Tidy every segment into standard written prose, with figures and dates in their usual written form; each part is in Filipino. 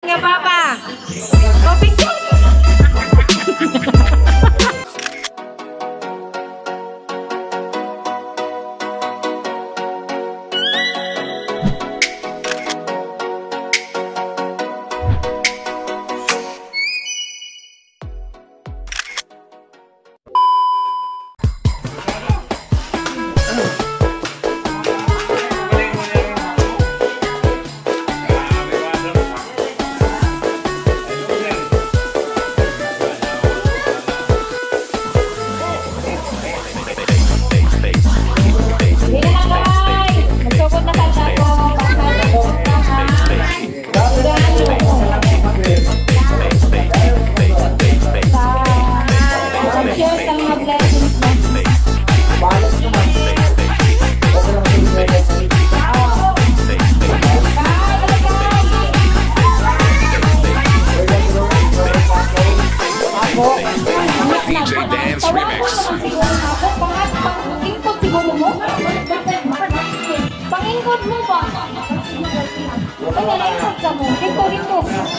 nggak apa-apa. Kopi. Pangingkod mo ba? Kaya naikot ka mo. Dito.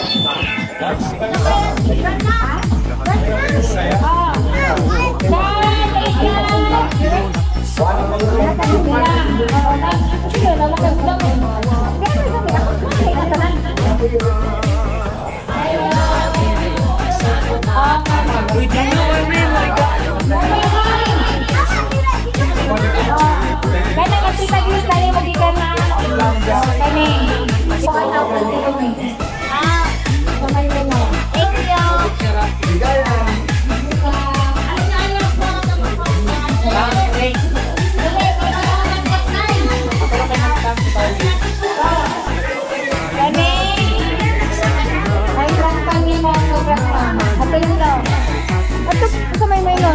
Karena kasi tagis tali magikan na kami. Kamay mo. Thank you. Kami ay lang kami mo program. Happy lang. Ato sa may nun.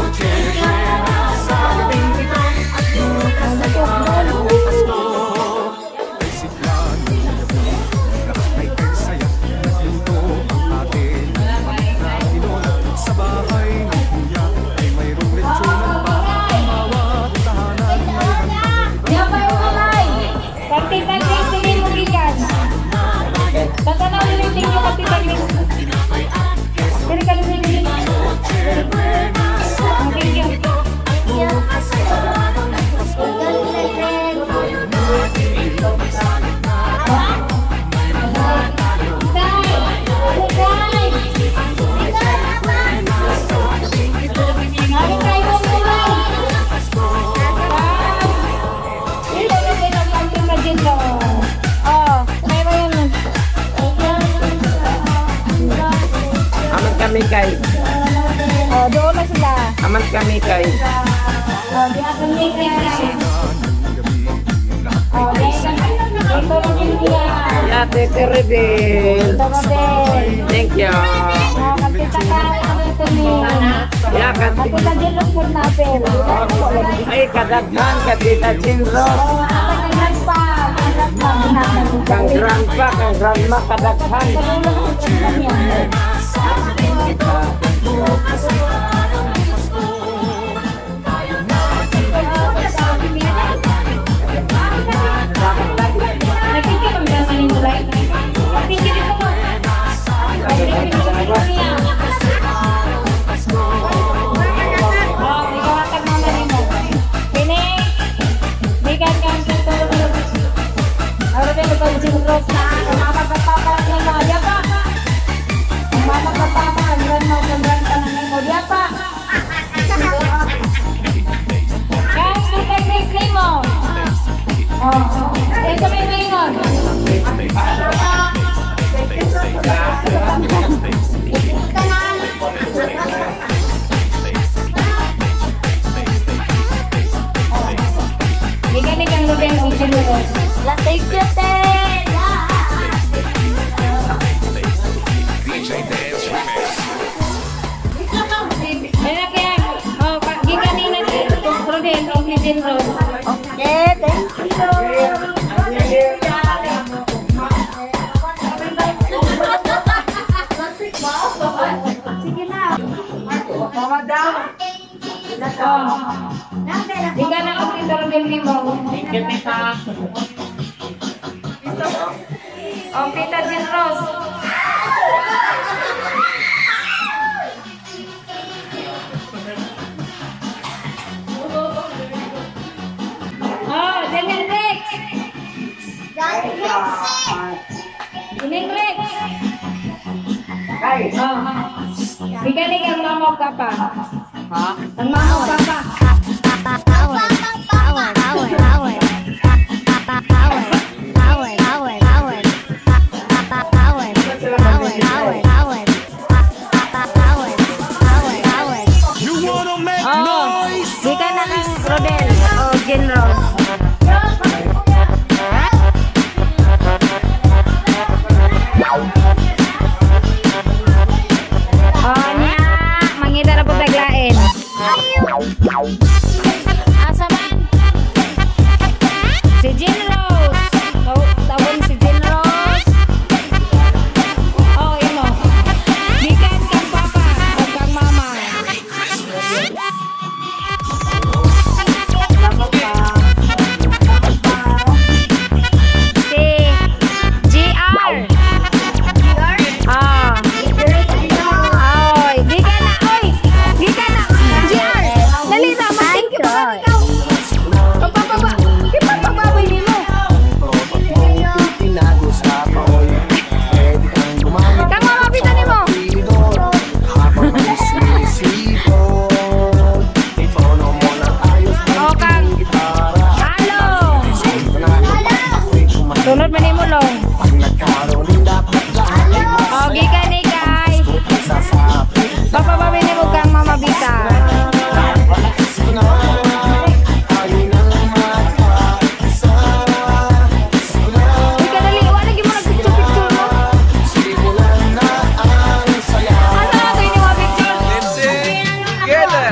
Kami kay. Doon na sila. Aman kami kay. Di akan kay. Ito rin sila. Ya, Tete Rebel. Thank you. Kapita ka ito ni. Ya, Kapita Jelong po natin. ay kadaghan Katita Chinro. Kang grandpa, kang grandma kadaghan. Okay, thank you. Sige na. Hindi ka na ako dito rin mo. Thank you, Tita. Oh, Tita Jean Rose. Bigyan kang mama ka pa. Ha? Ang mama ka pa. Oh, Di ka na kang Rodel o General. Oh, niya. Mangita na po taglain. Asa ba? Si Jean Rose. Tawon si Jean Rose. Oh, imo. Gikan kang papa o kang mama. Si GR. Ah. Oy, di ka na, oy. Di ka na. GR. Dali na, mag-thank you pa ikaw. Pagpapaba. Ipagpapabay ni mo. Kang mamapitan ni mo. O, kang. Halo. Sunod man ni mo long. O, gikan ni kay. Papababay ni mo kang mamabita. Uy, kadali. Wala lagi mo nag-picture-picture mo. Ano na ito yung mga picture? Together.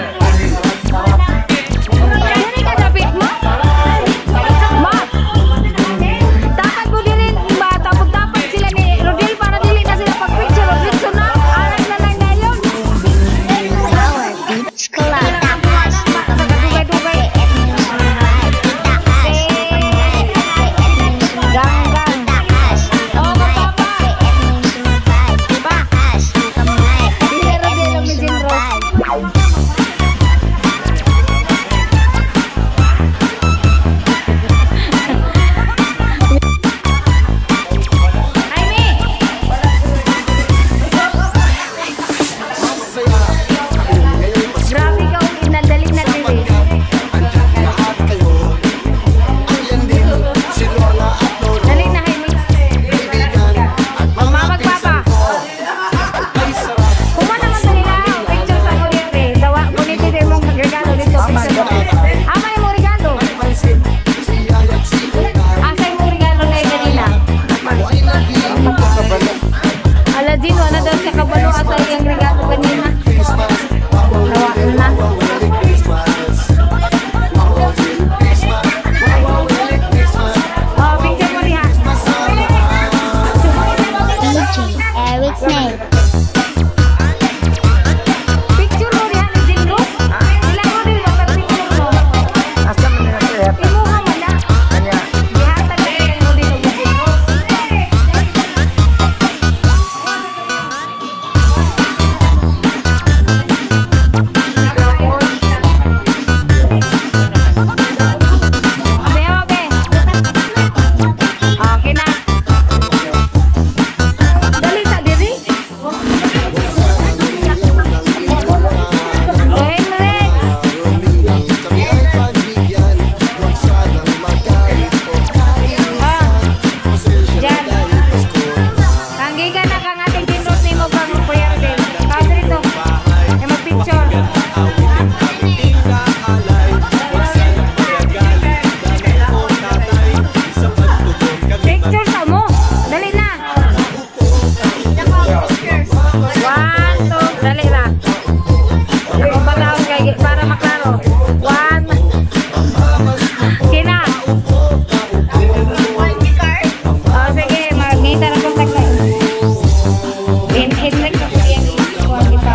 Dili ka dapit mo? Ma! Dapat ko dili ba? Tapos dapat sila ni Rodel para dili na sila pag-picture. Picture na. Alam na lang na yun. Dugay-dugay. Gang-gang. Oh, magpapa. Dili Rodel ang Jean Rose. Grabe ka ulit, nadalit na dili. Dalit na, Jaime. Mama, magpapa. Kuma naman sa nila, picture sa kuryente. Dawa, kuniti din mong regalo dito. Ama yung regalo. Asa yung regalo na yung kanina. Aladin, wala daw sa kabalo asa yung regalo kanina. Dawa na. Oh, picture mo riha. Eric Snake. Picture mo riha ni Jean Rose. Ilang mo din ba picture mo? Asa man nila siya? Imuha mo na. Kanya. Ihatag na yung mo din ni Jean Rose. Abe, abe. Okay na. Dali sa diri. Henrik. Diyan. Tanggi ka na kang ating kinrot ni mo kang Kuya Rodel. Kao dito. Ay mag-picture. Picture sa mo. Dali na. 1, 2, dali na. Ako batawag kay para maklaro. 1. Kina. Oh, sige, mag-ngita na kontak na. Henrik ka po yan. Kuha kita.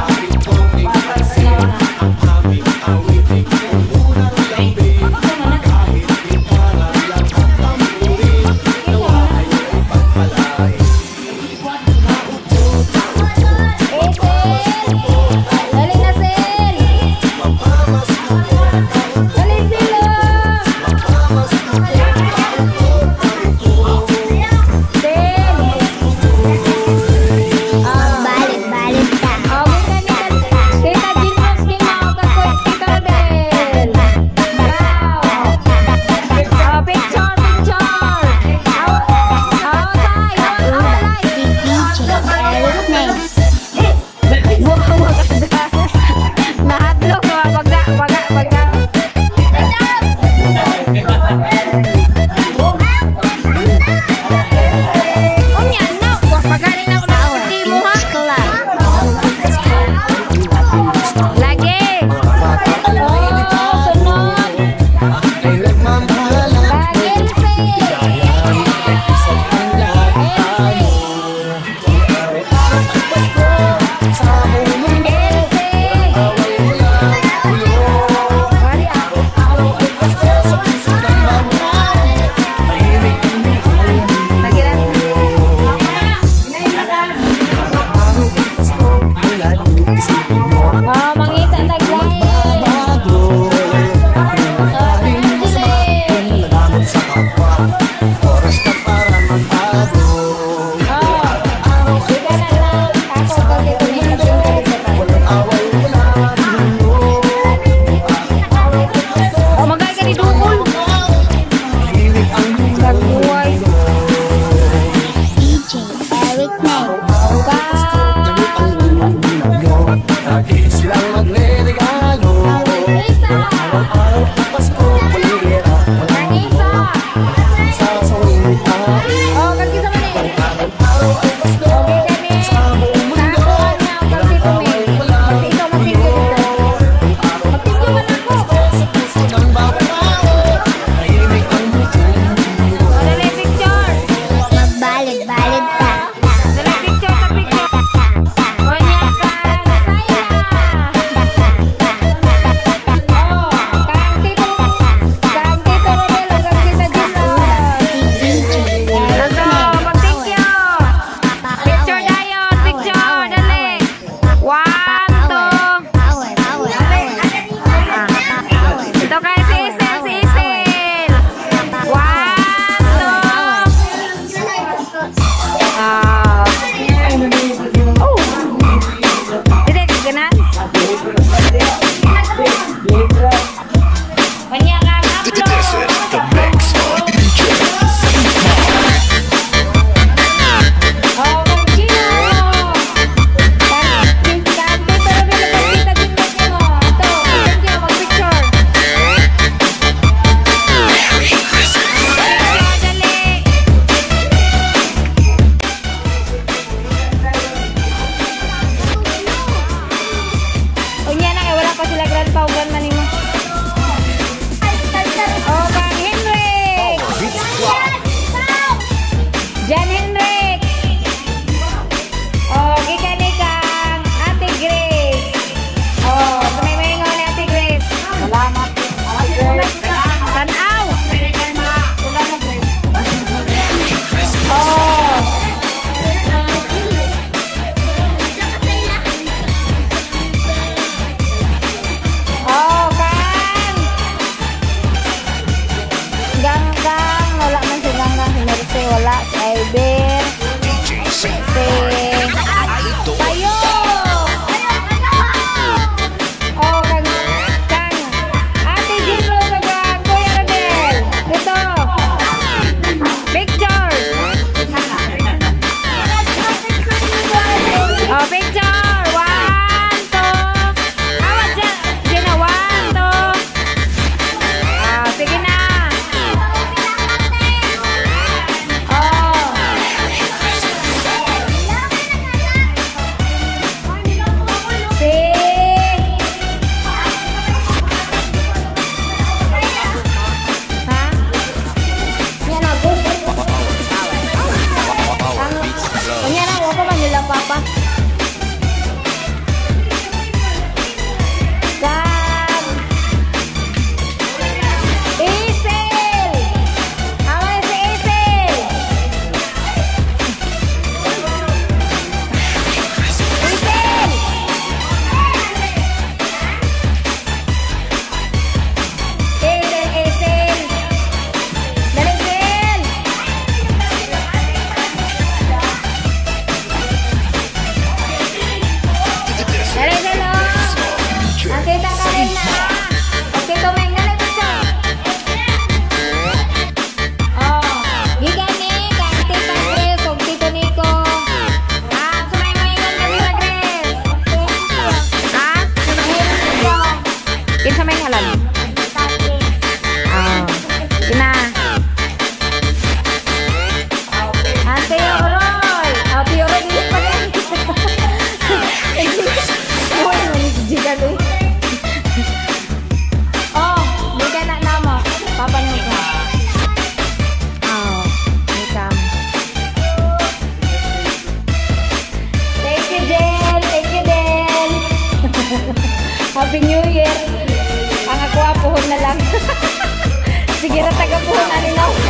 Happy New Year. Ang ako apuhon na lang. Sige na tagapuhon na rin ako.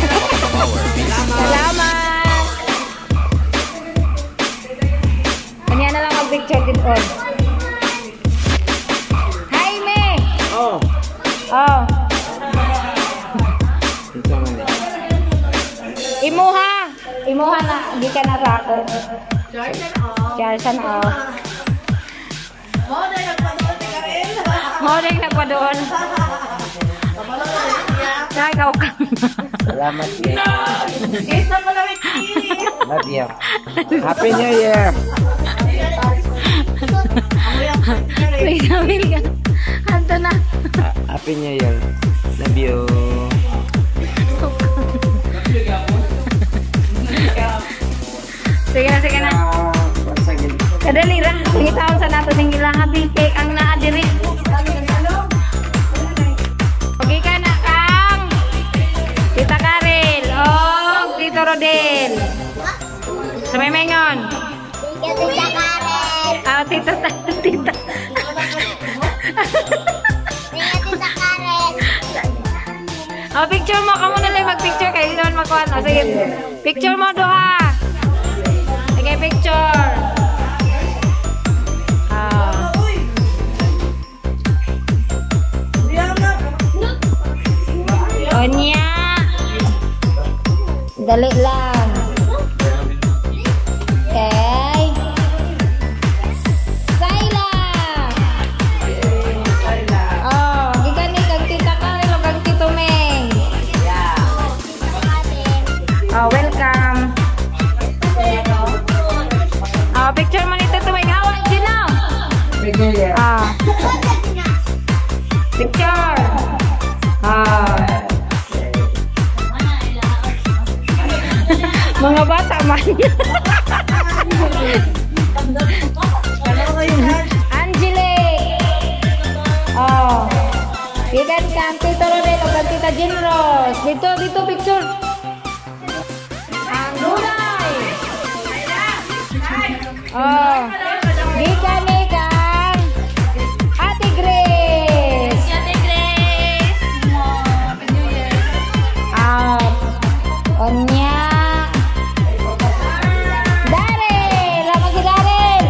Salamat. Kanya na lang mag-picture din on. Hi, Me. Oh. Oh. Ito man. Imuha. Imuha na. Hindi ka na rako. Charsan off. Modeng na pa doon. Nagaw ka. Salamat ya. Love you. Happy New Year. Please, amil ka. Anto na. Happy New Year. Love you. Sige na, sige na. Kadali ra. Ngitaon sa nato ning ilang happy cake ang naa diri. Okay ka na, Kang. Tita Karel. Oh, Tito Rodel. Sa may mengon. Tita Karen. Ah, tita. Tita Karen. Oh, picture mo. Kamu na lang mag-picture. Kaya hindi naman makuha. Oh, sige. Picture mo, Doha. Sige, picture. Ah. Onya. Dali lang. Okay. Sayla. Oh, gigani kag Tita Karel o kag Tito Meng. Oh, welcome. Oh, picture mo nito tumay gawa, Gino. Ah. Picture. Ah. Mga bata man. Angelique. Oh. Ikan kan Tito Rodel o kag Tita Jinros. Dito picture. Ang gulay. Oh. Gikan ni kang Ate Grace. Ate Grace. Happy New Year. Ah. Onya. Darel, lama si Darel.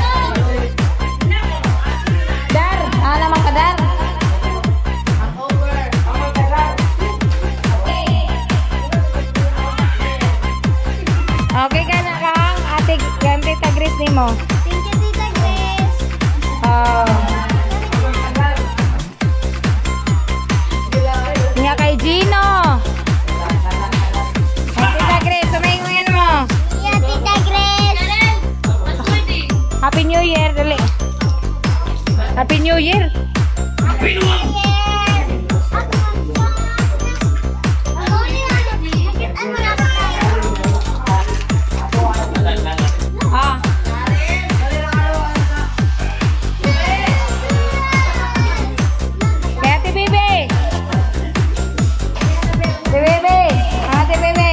Dar, naman ka Dar. Okay ka na kang Ate Tita Grace ni mo. Thank you, Tita Grace. Oh. Nga kay Gino. Ay, Tita Grace, sumayin mo. Yeah, Tita Grace. Happy New Year, dali. Happy New Year. Ah. Kaya Ate Bebe. Ate Bebe. Ate Bebe.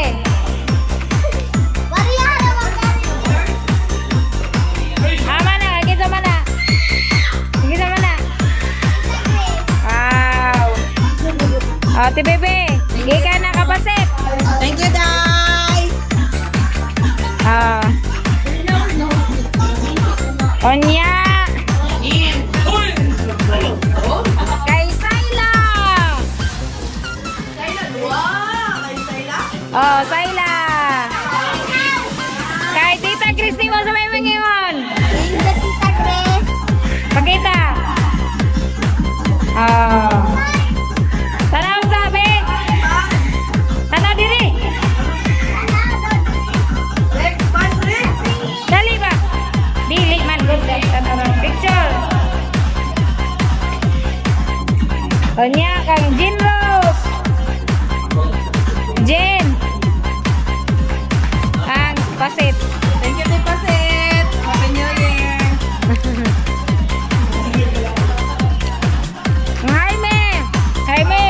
Mana? Kita mana? Kita mana? Wow. Ate Bebe. Gika na kapasit. Thank you, Day. Ah. Onya. Kay Sayla. Oh, Sayla. Kay Tita Christy mo sa may mangingon. Thank you, Tita Grace. Pakita. Oh. Tanaw sabi. Tanaw diri. Dali ba? Dili man good tanaw picture. Onya kang Jean Rose. Jen. Kang Pasit. Thank you, Tita Pasit. Happy New Year. Jaime. Jaime.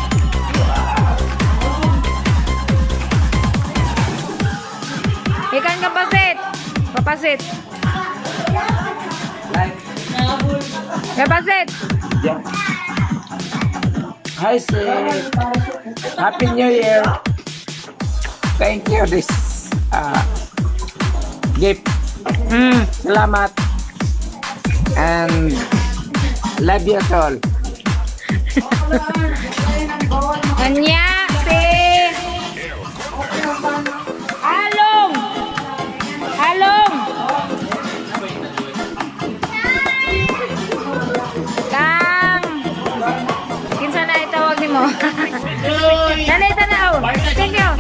Ikan kapasit. Papasit. Live. Kay Basit. Yeah. Hi, sis. Happy New Year. Thank you this gift. Salamat. And love you all. Anya, si Along. Along. Kang. Kinsa na itawag nimo? Nanay tanaw. Thank you.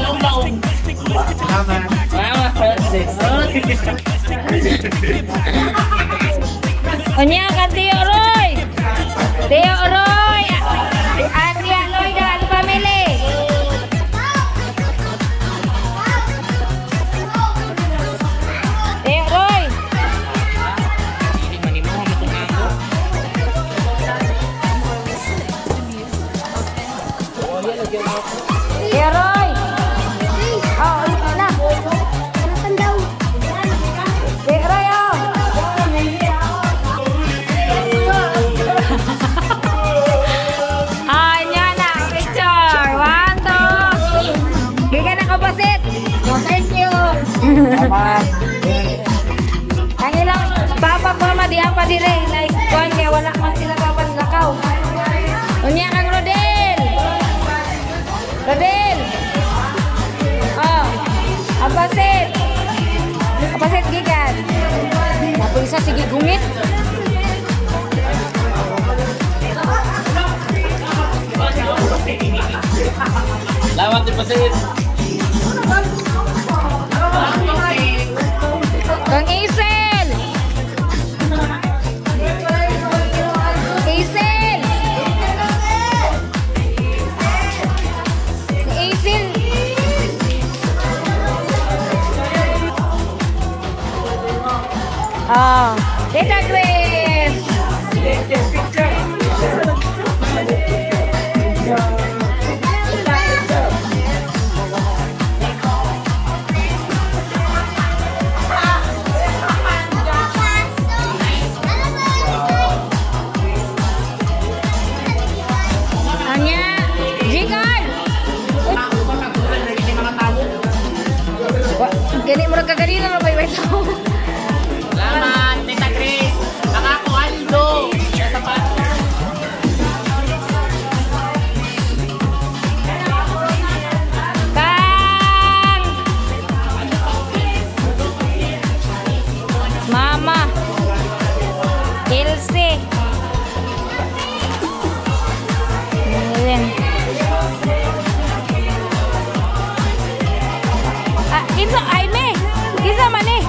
Anya kan Tio Roy. Tio Roy. Andrea Roy dan family. Tio Roy. Tio Roy. Oh, ito na. Makan daw. Tio Roy, oh. Anya na, picture. 1, 2. Bigyan na kapasit. Oh, thank you. Salamat. Ang ilang papa mama di apa dire like kuan kay wala man sila papan lakaw. Unya kang Rodel. Rodel. Oh. Apasit. Apasit gigan. Napo isa sige gungit. Salamat di Pasit. Kang Isel. Isel. Isel. Oh, Tita Grace. Anya, Jikan. Gani mo nagkaganina na ba yung tao? Salamat, Tita Grace. Nakako Aldo. Sa sapatos. Kang! Mama! Ilse! Ayan. Ah, kinsa? Aime! Kinsa man eh?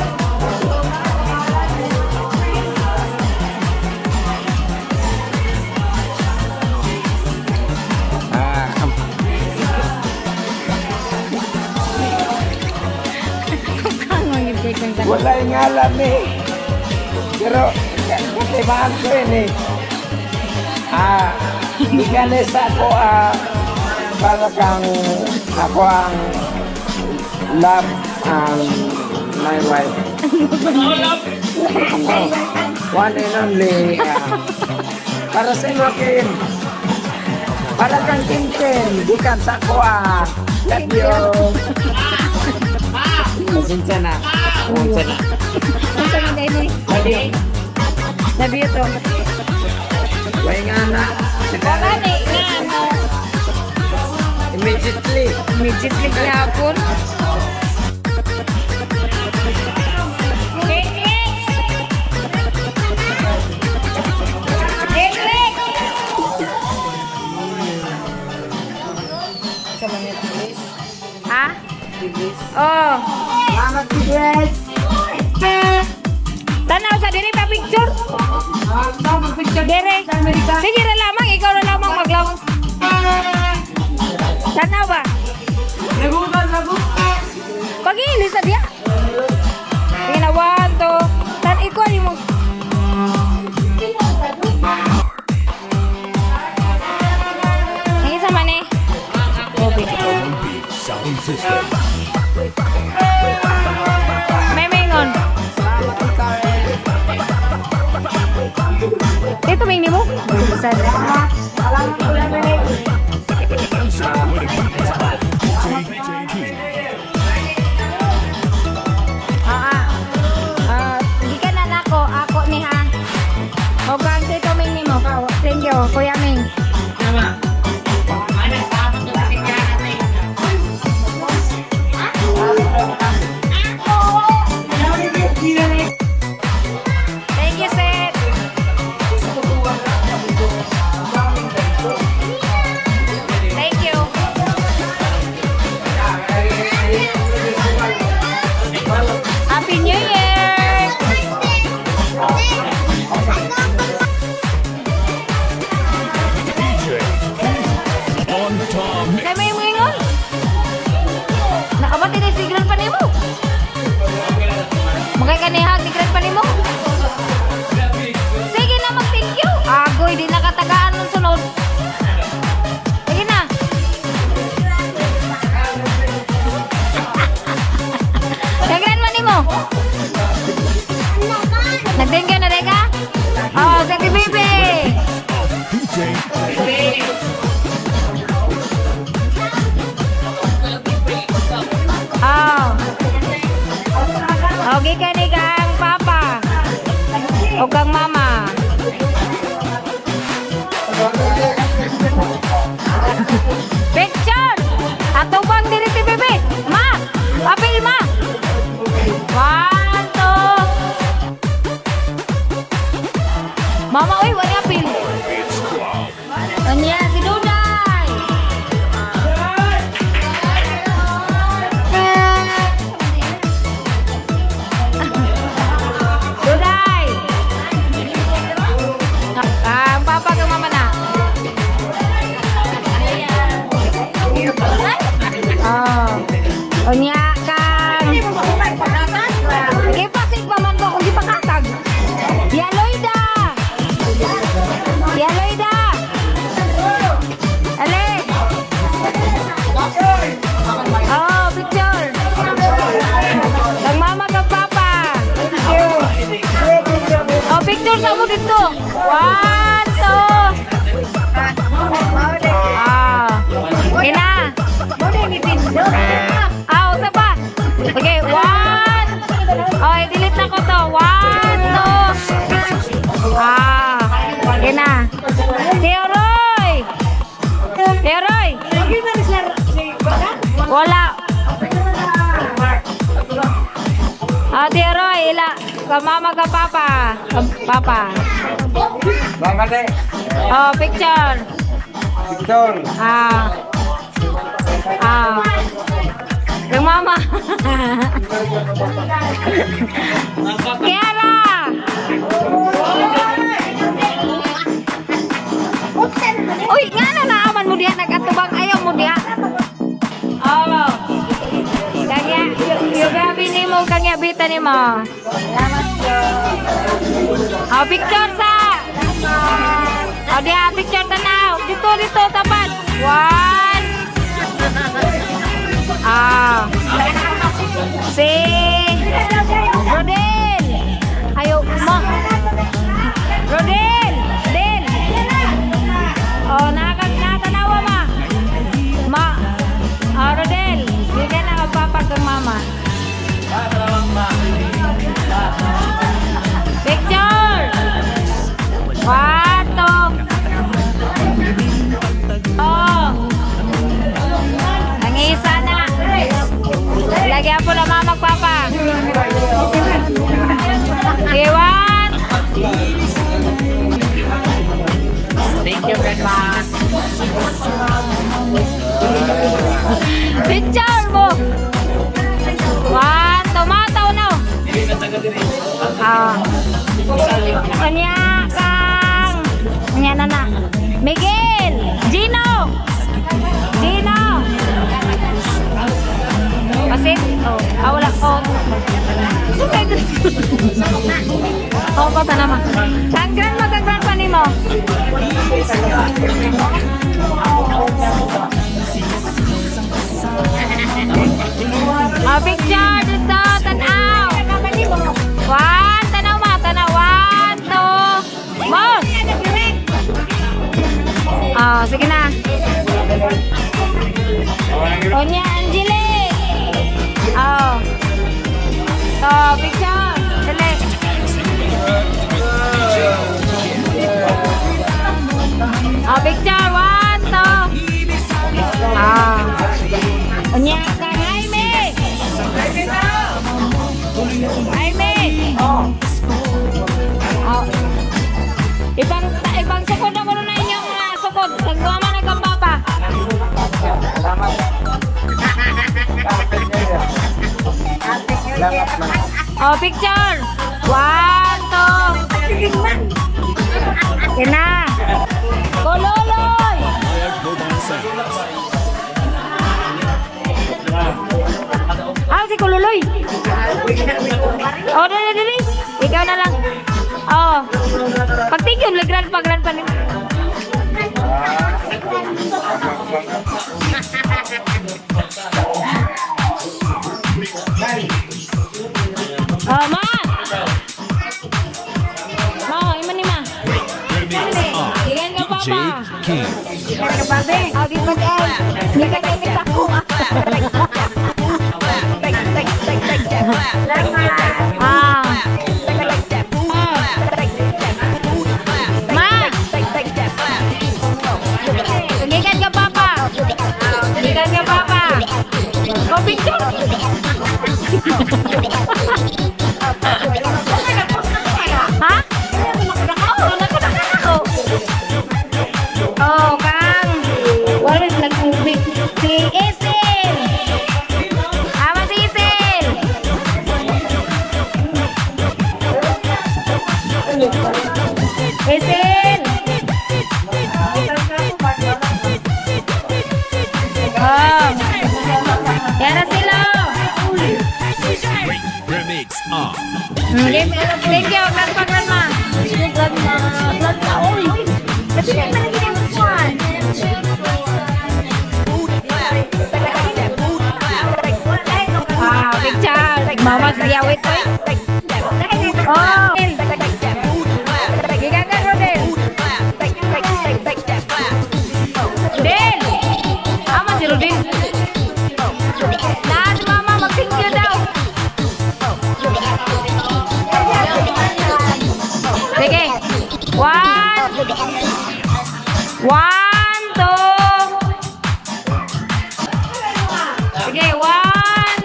Kang mangipik ng tanong. Wala yung alam eh. Pero, katibahan ko yun eh. Ikanis ako, para kang, ako ang love my wife. One and only. Para sa inyo, Kim. Para kang Kim. Bukan sa ako, love you. Pasensya na. Pasensya na. Ang tanong din eh. Sabi ito. Why nga na? Bakani nga ano. Immediately. Immediately kahapon. Ha? Oh. Salamat, Grace. Tanaw sa diri pa picture. Dere. Sige na lamang, ikaw na lamang maglawang. Tanaw ba? Pag-iili sa diya. Sige na, 1, 2. Tan ikaw ni mo. Ang isa man eh. Sound system. May mengon. Sad. Di ka na nako, ako ni ha. O kang tito Ming ni mo. Thank you, Kuya Ming. Thank you, Seth. Thank you. Happy New Year! Kaya may mga ingon? Nakamati na yung sigran pa nimo. Magay kanihag, sigran pa nimo. Sige na, mag-thank you. Agoy, di nakatagaan ng sunod. Sige na. Sigran pa nimo. Nag-thank you na, Reka? Oh, sige, baby. Oh. Okay ka ni kang papa. O kang mama. Picture. Ato bang diri ti bebe? Ma. Apil ma. 1, 2. Mama oy, wala apil. Anya si Duday. Duday. Ang papa kang mama na. Oh. Onya kang. Sige pasig pa man ko kung di pakatag. Yaloida. Yaloida. Ale. Oh, picture. Kang mama kang papa. Thank you. Oh, picture sa mo dito. 1, 2. Ina. Usa pa. Okay, 1. Oh, i-delete na ko to. 1, 2. Ina. Teoroy. Teoroy. Wala. Teoroy, ila. Ka mama ka papa. Papa. Mama deh. Oh, picture. Victor. Yung mama. Kiara. Uy, nga na naaman mo diha nagkatubang ayaw mo diha. Oh. Kanya, yung gabi ni mo, kanya bita ni mo. Oh, picture sa. Oh, diha, picture tanaw. Dito, dito, tapat. 1. Si Rodel. Ayo, ma. Rodel. Del. Oh, nakatanawa ma. Ma. Rodel. Bigyan na magpapag kang mama. Picture. 1, 2. Oh. Ang isa na. Lagyan po na mama magpapa. Iwan. Thank you very much. Picture mo. 1, tumataw na. Kanya kang. Kanya na. Miguel. Gino. Gino. Kasi, wala ko. Oo, pata naman. Ang grand pa ni mo. Picture dito, tanaw. 1, tanaw ma, tanaw. 1, 2. Boss. Oh, sige na. Onya Angelique. Oh. Oh, picture. Dali. Oh, picture. 1, 2. Ah. Onya kang Jaime. Jaime. Oh. Ibang sukod na muna inyong sukod. Nagmama na kang papa. Oh, picture. 1, 2. Yan na. Kololoy. Ah, si Kololoy. Oh, dali. Ikaw na lang. Oh. Pagtigil, grand pa. Oh, ma. Ma, iman ni ma. Ilan ka papa? Ilan ka papa? Oh, di ba ay? Hindi ka gamit ako. Ah. Ma. Ilan ka papa? Ilan ka papa? Oh, picture. Ha? Oh, Kang. Wala nag-movie. Si Isil. Ama si Isil. Isil. Oh. Yan na sila. Thank you, grandma. Wow, picture. Mama's riyawit ko. Oh. Giga ka, Rodel. Rodel. Ama si Rodel. Lahat mama mag-thank you daw. Sige. 1, 2. Sige, 1.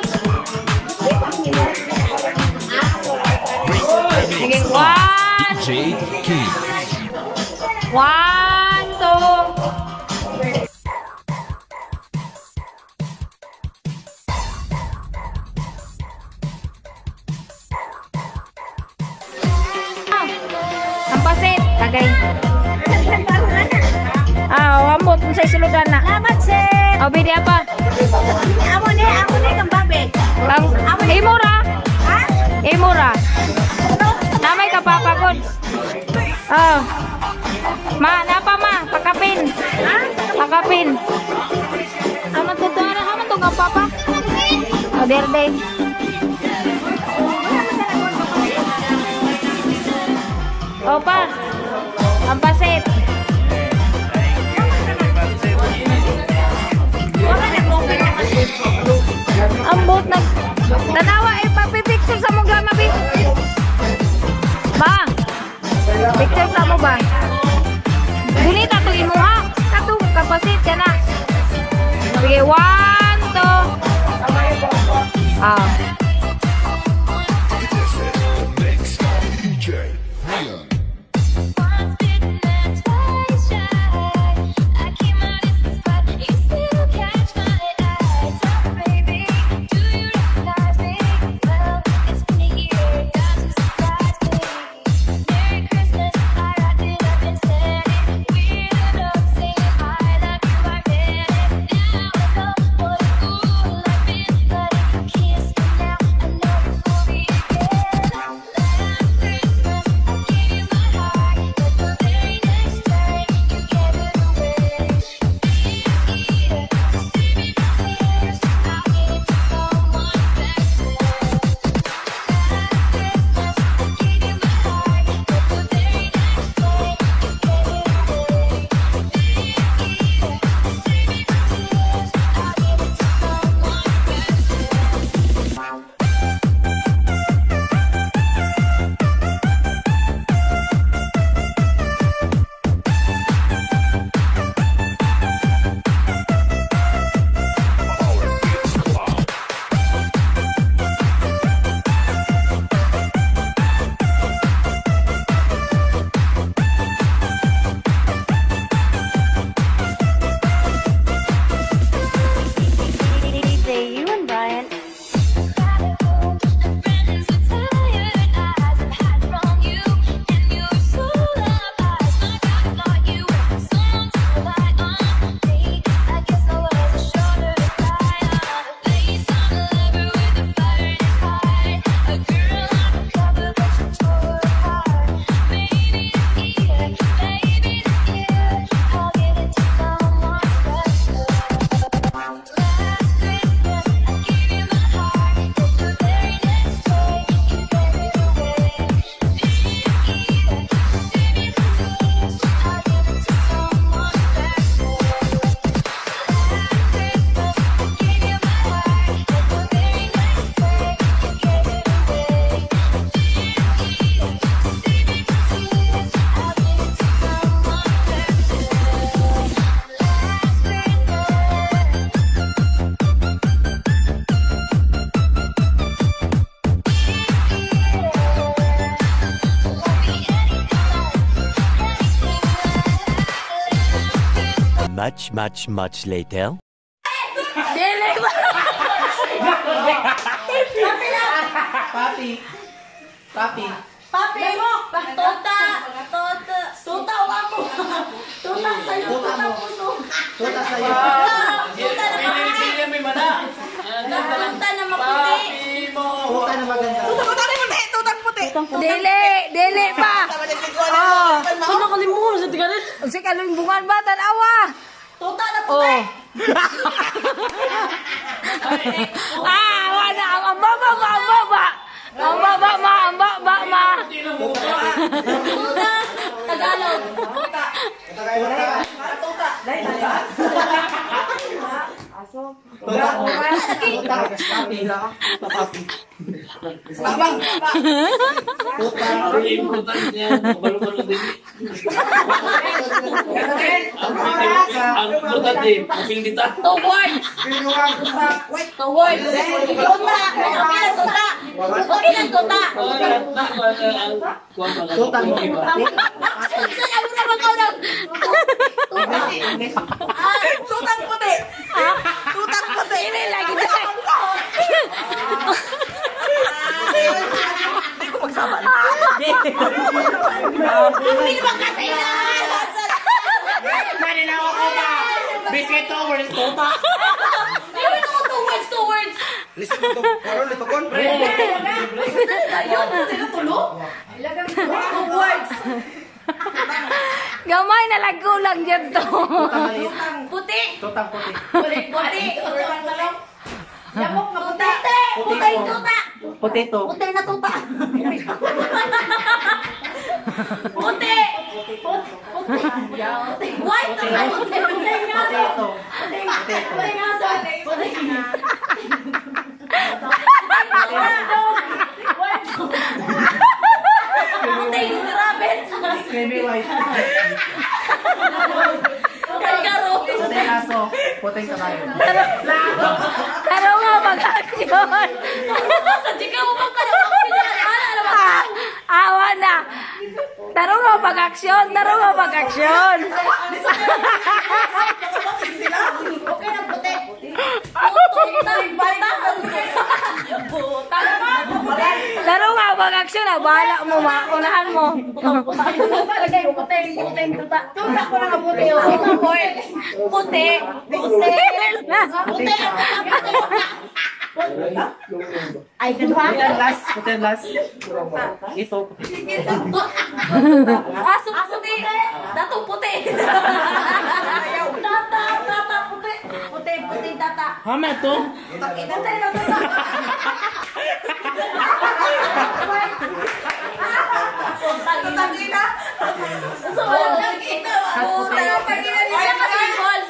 Sige, 1. DJ King. 1, 2. Ang pasit, tagay. Wambot sa isuludan na. Salamat, sir. O, bidi apa? Amo ni kang babe. Imura. Ha? Imura. Namay ka papagod. Oh. Ma, napa ma? Pakapin. Ha? Pakapin. Ano to to? Ano to ka papa? O, berde. Opa. Ang pasit. Ambot na. Tanawa eh, papipicture sa mong gama, Bi. Ba? Picture sa mo ba? Dili tato imo ha. Tato kapasit ka na. Sige, 1, 2. Ah. Kiss me now. Much later. Dili ba? Papi. Papi. Papi mo! Tota! Tota! Tota o ako! Tota sa'yo! Tota puso! Tuta sa'yo. Tota na maputi! Tota na maputi! Tuta na maganda. Dili pa. Oh. Ano kalimutan sa tigalit? Si kalumbungan ba tanawa? Tota na puti! Oh. Wala ang baba. Ang baba ma. Tota! Tagalog! Two words! Two words! Tota! Okay lang, tota! Tuta mo. Ano naman ka lang? Tutang puti! Tutang puti! Ini lagi deh. Hindi ko magsama. Hindi naman kasi na! Maninawa ko ba? Biscuit towards tuta. Gawin ako two words! Listen mo to. Karon ito kon. Ayun, sino tulo? Two words! Gamay na lagulang dyan to. Puti! Tutang puti. Puti! Yamok na puti! Puti! Tuta! Potato. Puti na tuta! Puti! White na puti! Puti nga so! Puti nga so! Puti nga Puti rabbit! Creamy white. Kangaro! Puting aso. Puting kabayo. Pero nga mag-aksyon. Sa chika mo magkakaroon Awa na. Taro nga mag-aksyon. Okay na puti. Putang bata. Buta naman. Taro nga mag-aksyon. Bahala mo, maunahan mo. Lagay mo puti. Tuta ko na kaputi. Puti. Puti. Puti. Ay, ganun. Puting last. Ito. Aso puti. Datong puti. Tata puti. Puti tata. Hama to. Tata na tata. Tagina. So, tagina. Tagina niya kasi balls.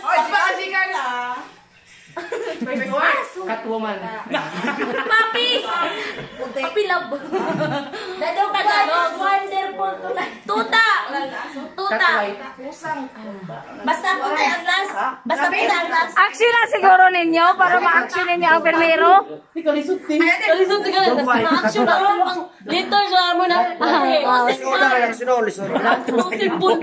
Catwoman. Papi! Papi love. Dadong Tagalog. Wonderful tonight. Tuta! Tuta! Basta puti ang last. Basta puti ang last. Aksyon na siguro ninyo para ma-aksyon ninyo ang permero. Kalisod ka lang. Ma-action na lang. Dito siya mo na. Musimpun.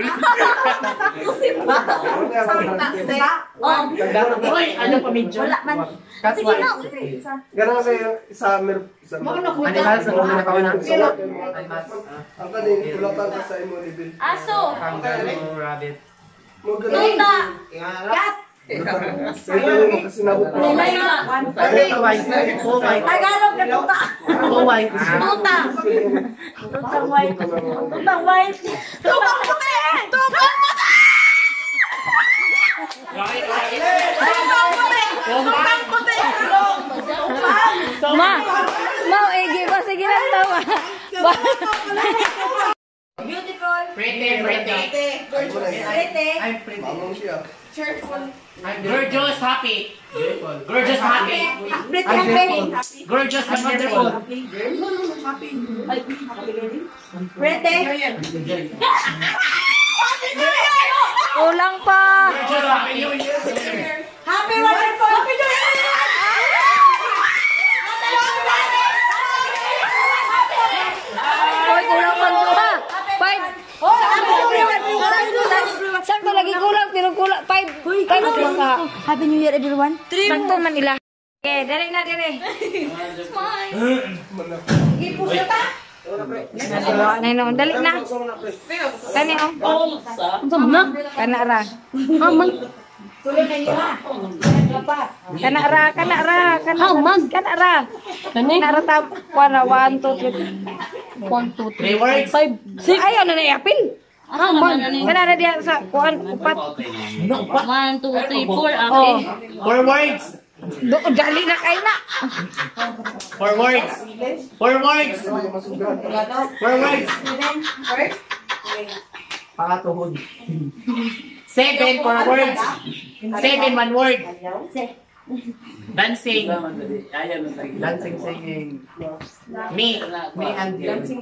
Hoy, ano pa medyo? Wala man. Sige na. Ganun kasi sa Animals ang mga kawanan. Animals. ang kaning kulatan ka sa imo level. Aso. Kangaroo, rabbit. Mo Tuta. Kat. Ayun mo kasi nabot mo. Ito white. All white. Tagalog na tuta. All white. Tuta. Tutang white. Tutang white. Tutang puti! Tutang puti! Tutang puti! Mau igi ba sige lang tawa. Beautiful. Pretty. Pretty. I'm pretty. Mamang siya. Cheerful. I'm gorgeous, happy. Gorgeous, happy. Pretty. Gorgeous and wonderful. Pretty. Kulang pa. Gorgeous, happy. Happy wonderful. Happy New Year! Hoy, kulang pa duha. 5. Sakto lagi kulang pero kulang 5. Kaya ka. Happy New Year, everyone. Sakto man ila. Okay, dali na dali. Nino, dali na. Kani oh. Kana ra. Kana ra. Kana ra. Kana ra ta 1 2 3. 1 2 3 words. 5 6. Ayaw na yapin. Kana ra diya sa kuan upat. 1, 2, 3, 4. Oh. 4 words. Dali na kay na. 4 words. 4 words. 4 words. Pakatuhod. 7 4 words. 7 1 word. Dancing. Dancing singing. Me and you.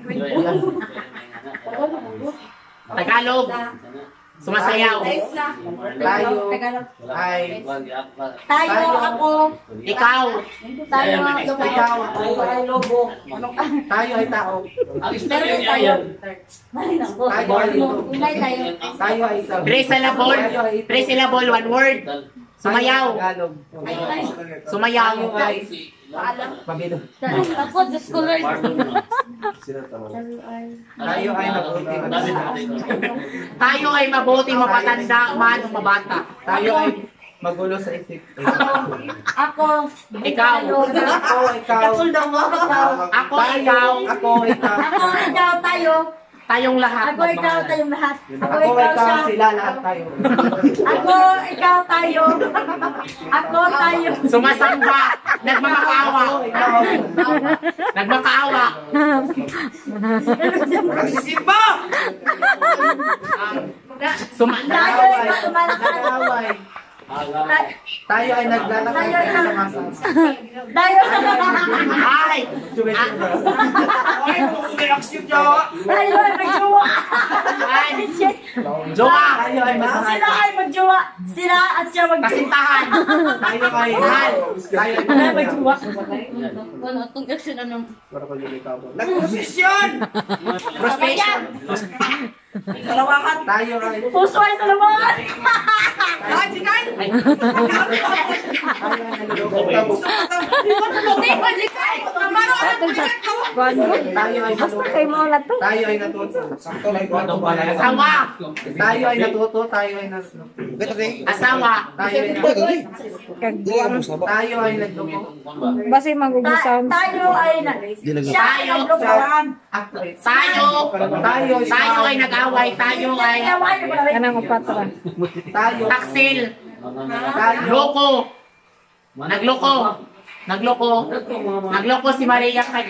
Tagalog. Sumasayaw. Tayo. Ay. Tayo, ako. Ikaw. Tayo, Ikaw. Ay lobo. Tayo ay tao. Pero tayo. Tayo ay lobo. Inay tayo. Tayo ay ikaw. 3 syllable. 3 syllable, 1 word. Sumayaw. Sumayaw. Pabilo. Ako, the scholar. Tayo ay mabuti. Tayo ay mabuti, mapatanda, man, mabata. Tayo ay magulo sa isip. Ako. Ikaw. Ako, ikaw. Ako, ikaw. Ako, ikaw. Ako, ikaw, tayo. Tayong lahat. Ako, ikaw, tayong lahat. Ako, Ako, ikaw, ikaw, siya. sila, lahat tayo. Ako, ikaw, tayo. Ako, tayo. Sumasamba. Nagmamakaawa. Nagmakaawa. Nagsisimba! Tayo, ikaw, tumalakad. Nag-away. Tayo ay naglalakad. Tayo, tayo. Ay! Tayo ay magjowa. Ay! Jowa! Tayo ay Sila ay magjowa. Sila at siya magjowa. kasintahan. Tayo ay mahal. Tayo ay Magjowa. Nagposisyon! Frustration! Tayo ay... Puso ay salamat. Tayo ay Basta kay mo na to. Tayo ay natuto. Asawa! Tayo ay natuto. Tayo ay natuto. Asawa! Tayo ay natuto. Tayo ay nagluko. Basta magugusan. Tayo ay na. Siya ay naglukuhan. Tayo ay nag-away. Tayo ay Kanang upat ra. taksil. Loko. Nagloko. Nagloko si Maria kay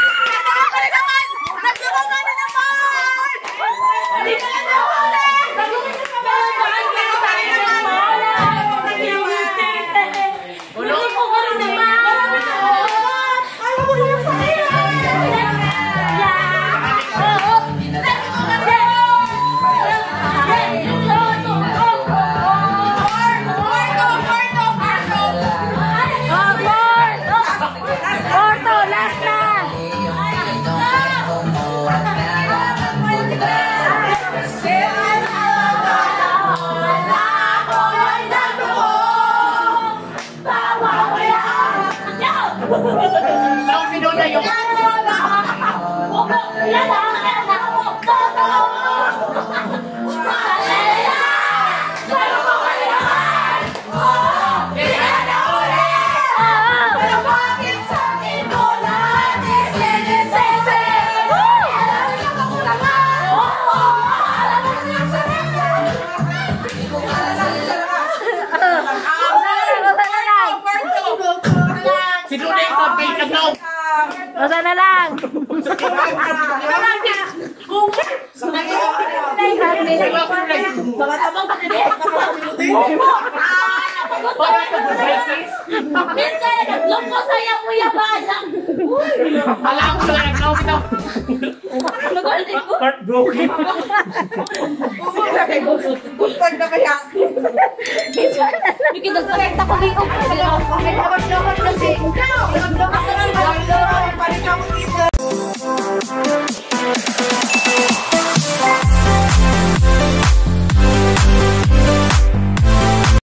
Porto, last na. Lang sinuna yung sinuna yung sabi kagaw. Basta na lang. Alam ko na naglaw ito. Heartbroken. Kita sa kita ko